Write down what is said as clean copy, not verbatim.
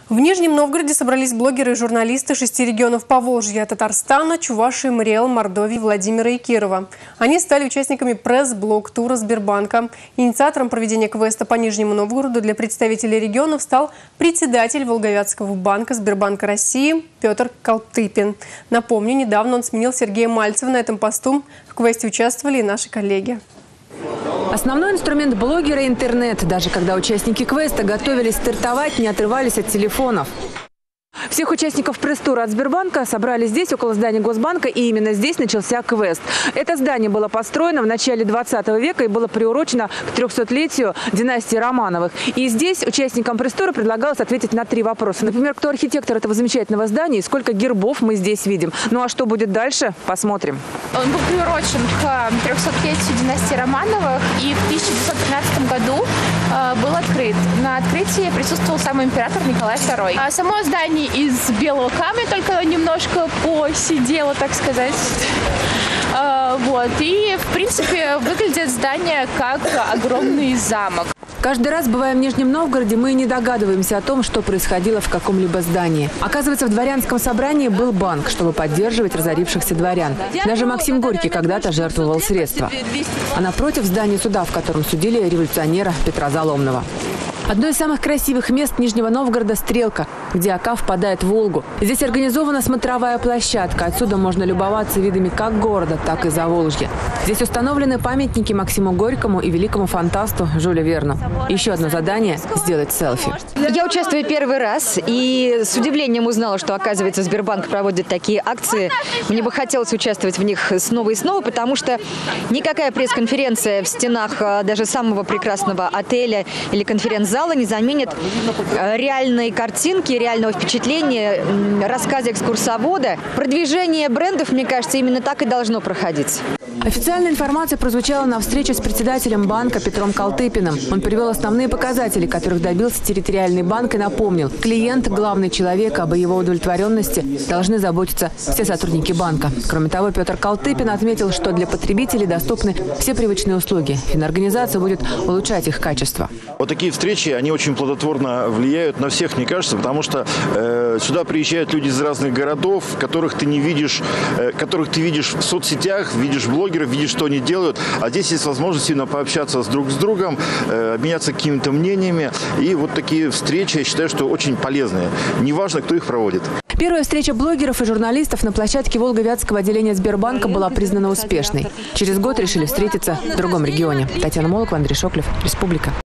В Нижнем Новгороде собрались блогеры и журналисты 6 регионов Поволжья – Татарстана, Чувашии, МРЕЛ, Мордовии, Владимира и Кирова. Они стали участниками пресс-блог-тура Сбербанка. Инициатором проведения квеста по Нижнему Новгороду для представителей регионов стал председатель Волговятского банка Сбербанка России Петр Калтыпин. Напомню, недавно он сменил Сергея Мальцева на этом посту. В квесте участвовали и наши коллеги. Основной инструмент блогера – интернет. Даже когда участники квеста готовились стартовать, не отрывались от телефонов. Всех участников пресс-тура от Сбербанка собрали здесь, около здания Госбанка, и именно здесь начался квест. Это здание было построено в начале 20 века и было приурочено к 300-летию династии Романовых. И здесь участникам пресс-тура предлагалось ответить на 3 вопроса. Например, кто архитектор этого замечательного здания и сколько гербов мы здесь видим. Ну а что будет дальше, посмотрим. Он был приурочен к 300-летию династии Романовых и в 1913 году был открыт. На открытии присутствовал сам император Николай II. Само здание из белого камня, только немножко посидело, так сказать. И, в принципе, выглядит здание как огромный замок. Каждый раз, бывая в Нижнем Новгороде, мы не догадываемся о том, что происходило в каком-либо здании. Оказывается, в дворянском собрании был банк, чтобы поддерживать разорившихся дворян. Даже Максим Горький когда-то жертвовал средства. А напротив здания суда, в котором судили революционера Петра Заломного. Одно из самых красивых мест Нижнего Новгорода – Стрелка, где Ока впадает в Волгу. Здесь организована смотровая площадка. Отсюда можно любоваться видами как города, так и Заволжья. Здесь установлены памятники Максиму Горькому и великому фантасту Жюлю Верну. Еще одно задание – сделать селфи. Я участвую первый раз и с удивлением узнала, что, оказывается, Сбербанк проводит такие акции. Мне бы хотелось участвовать в них снова и снова, потому что никакая пресс-конференция в стенах даже самого прекрасного отеля или конференц-зала не заменит реальные картинки, реального впечатления, рассказа экскурсовода. Продвижение брендов, мне кажется, именно так и должно проходить. Официальная информация прозвучала на встрече с председателем банка Петром Калтыпиным. Он привел основные показатели, которых добился территориальный банк, и напомнил: клиент – главный человек, об его удовлетворенности должны заботиться все сотрудники банка. Кроме того, Петр Калтыпин отметил, что для потребителей доступны все привычные услуги. Финорганизация будет улучшать их качество. Вот такие встречи, они очень плодотворно влияют на всех, мне кажется, потому что сюда приезжают люди из разных городов, которых ты не видишь, которых ты видишь в соцсетях, видишь блогеров, видишь, что они делают. А здесь есть возможность именно пообщаться друг с другом, обменяться какими-то мнениями. И вот такие встречи, я считаю, что очень полезные. Неважно, кто их проводит. Первая встреча блогеров и журналистов на площадке Волговятского отделения Сбербанка была признана успешной. Через год решили встретиться в другом регионе. Татьяна Молокова, Андрей Шоклев, Республика.